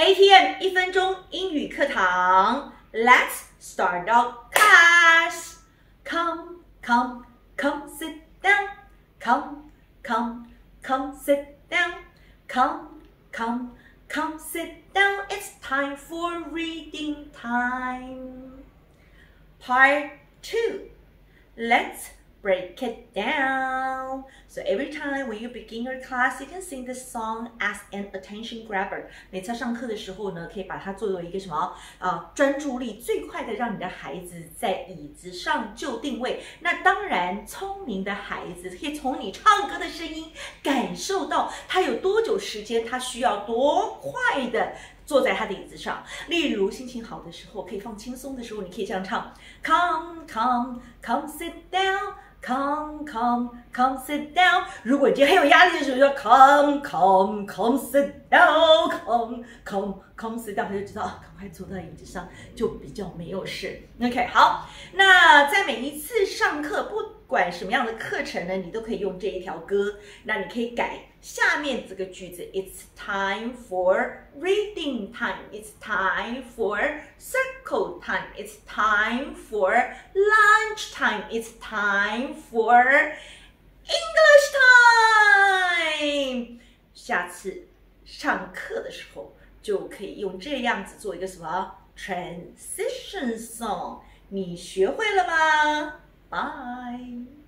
ATM 1分钟英语课堂 ，Let's start our class. Come, come, come, sit down. Come, come, come, sit down. Come, come, come, sit down. It's time for reading time. Part 2. Let's break it down. So every time when you begin your class, you can sing this song as an attention grabber. 每次上课的时候呢，可以把它作为一个什么专注力最快的，让你的孩子在椅子上就定位。那当然，聪明的孩子可以从你唱歌的声音感受到他有多久时间，他需要多快的坐在他的椅子上。例如心情好的时候，可以放轻松的时候，你可以这样唱 ：Come, come, come, sit down. Come, come, come, sit down. 如果你今天很有压力的时候，就 Come, come, come, sit down. Come, come, come, sit down. 他就知道赶快坐到椅子上，就比较没有事。OK， 好。那在每一次上课，不管什么样的课程呢，你都可以用这一条歌。那你可以改下面这个句子 ：It's time for reading time. It's time for circle time. It's time for lunch time. It's time for English time. 下次上课的时候就可以用这样子做一个什么 transition song。你学会了吗？Bye。